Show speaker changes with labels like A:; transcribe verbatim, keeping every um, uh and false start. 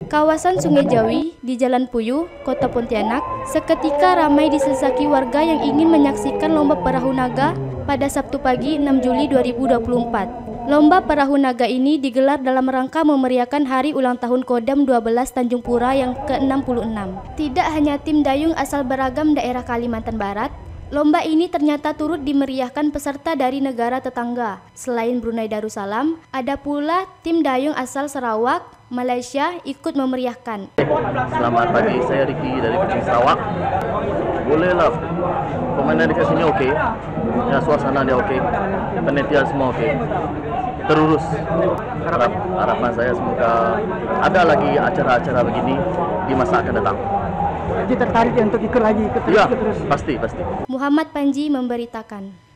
A: Kawasan Sungai Jawi di Jalan Puyuh, Kota Pontianak, seketika ramai disesaki warga yang ingin menyaksikan lomba perahu naga pada Sabtu pagi enam Juli dua ribu dua puluh empat. Lomba perahu naga ini digelar dalam rangka memeriahkan hari ulang tahun Kodam dua belas Tanjung Pura yang ke enam puluh enam. Tidak hanya tim dayung asal beragam daerah Kalimantan Barat, lomba ini ternyata turut dimeriahkan peserta dari negara tetangga. Selain Brunei Darussalam, ada pula tim dayung asal Sarawak, Malaysia ikut memeriahkan.
B: Selamat pagi, saya Ricky dari Kuching Sarawak. Bolehlah, permainan dekat sini okey. Ya, suasana dia okey. Panitia semua okey. Terurus. Harap, harapan saya semoga ada lagi acara-acara begini di masa akan datang.
C: Jadi tertarik ya untuk ikut lagi? Ikut
B: Ya,
C: terus, terus.
B: pasti, pasti.
A: Muhammad Panji memberitakan.